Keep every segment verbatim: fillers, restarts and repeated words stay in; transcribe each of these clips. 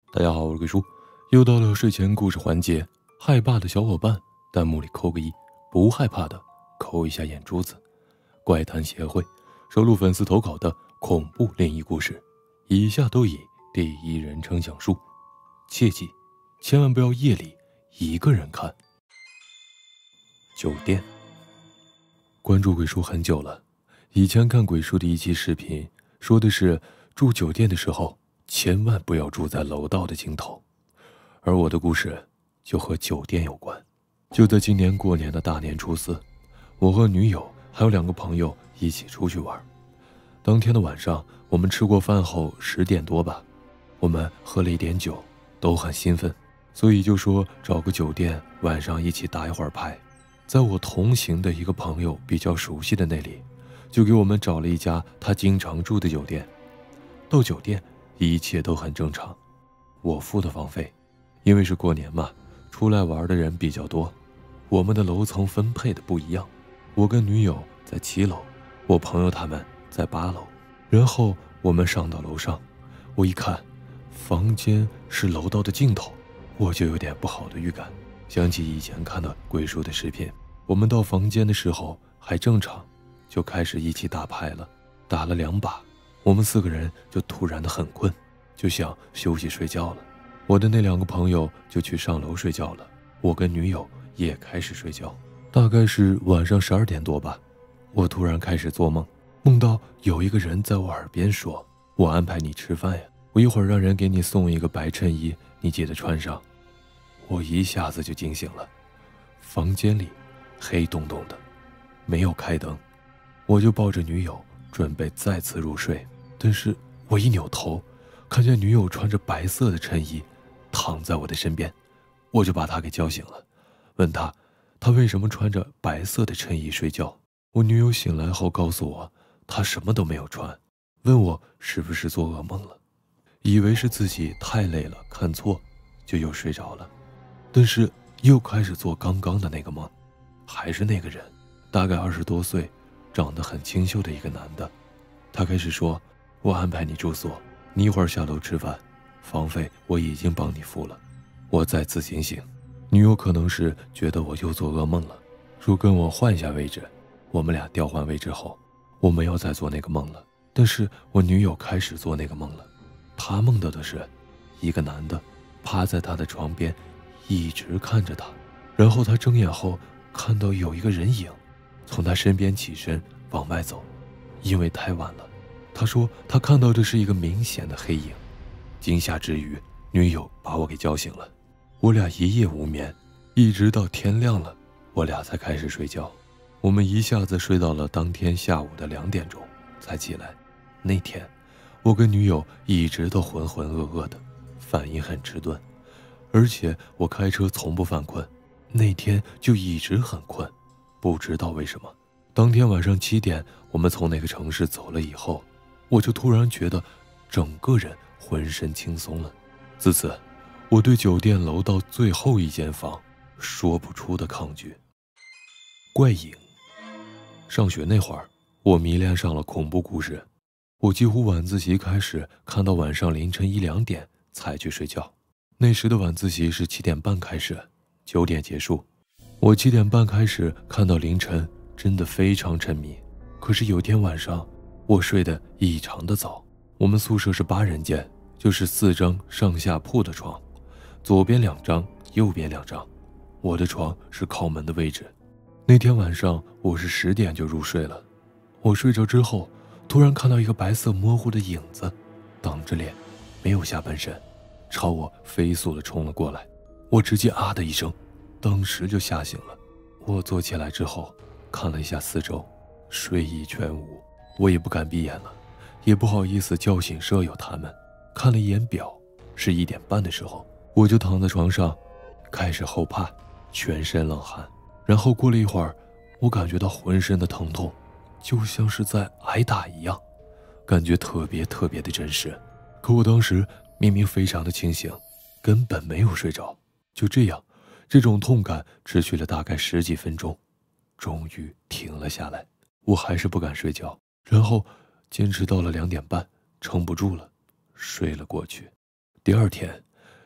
大家好，我是鬼叔，又到了睡前故事环节。害怕的小伙伴，弹幕里扣个一；不害怕的，扣一下眼珠子。怪谈协会收录粉丝投稿的恐怖灵异故事，以下都以第一人称讲述，切记，千万不要夜里一个人看。酒店，关注鬼叔很久了，以前看鬼叔的一期视频，说的是住酒店的时候，千万不要住在楼道的尽头，而我的故事就和酒店有关。就在今年过年的大年初四，我和女友还有两个朋友一起出去玩。当天的晚上，我们吃过饭后十点多吧，我们喝了一点酒，都很兴奋，所以就说找个酒店晚上一起打一会儿牌。在我同行的一个朋友比较熟悉的那里，就给我们找了一家他经常住的酒店。到酒店一切都很正常，我付的房费，因为是过年嘛，出来玩的人比较多，我们的楼层分配的不一样，我跟女友在七楼，我朋友他们在八楼。然后我们上到楼上，我一看房间是楼道的尽头，我就有点不好的预感，想起以前看的鬼叔的视频。我们到房间的时候还正常，就开始一起打牌了，打了两把，我们四个人就突然的很困，就想休息睡觉了。我的那两个朋友就去上楼睡觉了，我跟女友也开始睡觉。大概是晚上十二点多吧，我突然开始做梦，梦到有一个人在我耳边说，我安排你吃饭呀，我一会儿让人给你送一个白衬衣，你记得穿上。我一下子就惊醒了，房间里黑洞洞的，没有开灯，我就抱着女友准备再次入睡，但是我一扭头，看见女友穿着白色的衬衣躺在我的身边，我就把她给叫醒了，问她她为什么穿着白色的衬衣睡觉。我女友醒来后告诉我，她什么都没有穿，问我是不是做噩梦了，以为是自己太累了看错，就又睡着了，但是又开始做刚刚的那个梦，还是那个人，大概二十多岁，长得很清秀的一个男的。他开始说，我安排你住宿，你一会儿下楼吃饭，房费我已经帮你付了。我再次惊醒，女友可能是觉得我又做噩梦了，说跟我换一下位置。我们俩调换位置后，我没有再做那个梦了，但是我女友开始做那个梦了。她梦到的是一个男的趴在她的床边，一直看着她，然后她睁眼后看到有一个人影从她身边起身往外走，因为太晚了，她说她看到的是一个明显的黑影。惊吓之余，女友把我给叫醒了，我俩一夜无眠，一直到天亮了，我俩才开始睡觉。我们一下子睡到了当天下午的两点钟才起来。那天我跟女友一直都浑浑噩噩的，反应很迟钝，而且我开车从不犯困，那天就一直很困，不知道为什么。当天晚上七点，我们从那个城市走了以后，我就突然觉得整个人浑身轻松了。自此，我对酒店楼道最后一间房说不出的抗拒。怪影。上学那会儿，我迷恋上了恐怖故事，我几乎晚自习开始看到晚上凌晨一两点才去睡觉。那时的晚自习是七点半开始，九点结束。我七点半开始看到凌晨，真的非常沉迷。可是有天晚上，我睡得异常的早。我们宿舍是八人间，就是四张上下铺的床，左边两张，右边两张。我的床是靠门的位置。那天晚上我是十点就入睡了，我睡着之后，突然看到一个白色模糊的影子，挡着脸，没有下半身，朝我飞速地冲了过来。我直接啊的一声，当时就吓醒了。我坐起来之后，看了一下四周，睡意全无，我也不敢闭眼了，也不好意思叫醒舍友他们。看了一眼表，是一点半的时候，我就躺在床上，开始后怕，全身冷汗。然后过了一会儿，我感觉到浑身的疼痛，就像是在挨打一样，感觉特别特别的真实。可我当时明明非常的清醒，根本没有睡着。就这样，这种痛感持续了大概十几分钟，终于停了下来。我还是不敢睡觉，然后坚持到了两点半，撑不住了，睡了过去。第二天，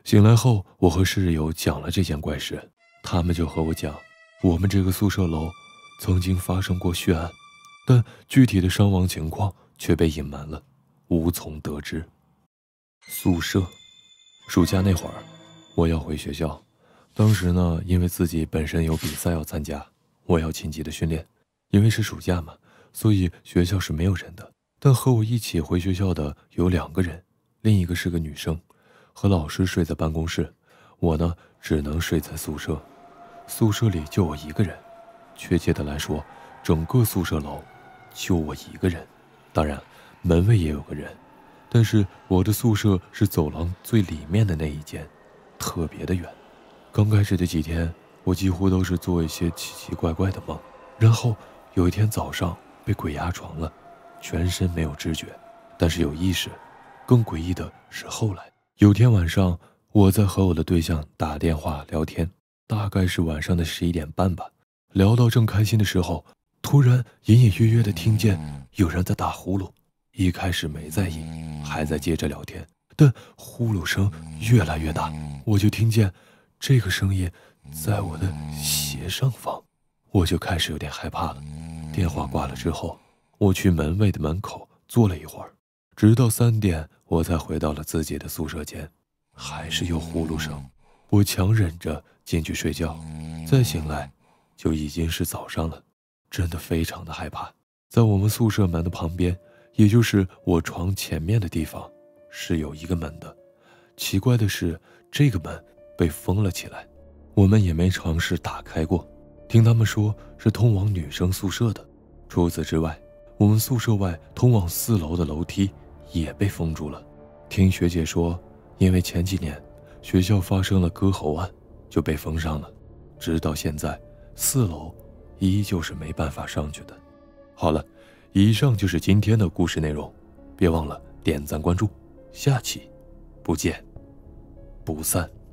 醒来后，我和室友讲了这件怪事，他们就和我讲，我们这个宿舍楼曾经发生过血案，但具体的伤亡情况却被隐瞒了，无从得知。宿舍，暑假那会儿，我要回学校，当时呢，因为自己本身有比赛要参加，我要勤急的训练，因为是暑假嘛，所以学校是没有人的。但和我一起回学校的有两个人，另一个是个女生，和老师睡在办公室，我呢只能睡在宿舍。宿舍里就我一个人，确切的来说，整个宿舍楼就我一个人。当然，门卫也有个人，但是我的宿舍是走廊最里面的那一间，特别的远。刚开始的几天，我几乎都是做一些奇奇怪怪的梦，然后有一天早上被鬼压床了，全身没有知觉，但是有意识。更诡异的是后来，有天晚上我在和我的对象打电话聊天，大概是晚上的十一点半吧，聊到正开心的时候，突然隐隐约约的听见有人在打呼噜。一开始没在意，还在接着聊天，但呼噜声越来越大，我就听见这个声音在我的斜上方，我就开始有点害怕了。电话挂了之后，我去门卫的门口坐了一会儿，直到三点我才回到了自己的宿舍间，还是有呼噜声。我强忍着进去睡觉，再醒来就已经是早上了，真的非常的害怕。在我们宿舍门的旁边，也就是我床前面的地方，是有一个门的。奇怪的是，这个门被封了起来，我们也没尝试打开过，听他们说是通往女生宿舍的。除此之外，我们宿舍外通往四楼的楼梯也被封住了。听学姐说，因为前几年学校发生了割喉案，就被封上了，直到现在四楼依旧是没办法上去的。好了，以上就是今天的故事内容，别忘了点赞关注，下期不见不散。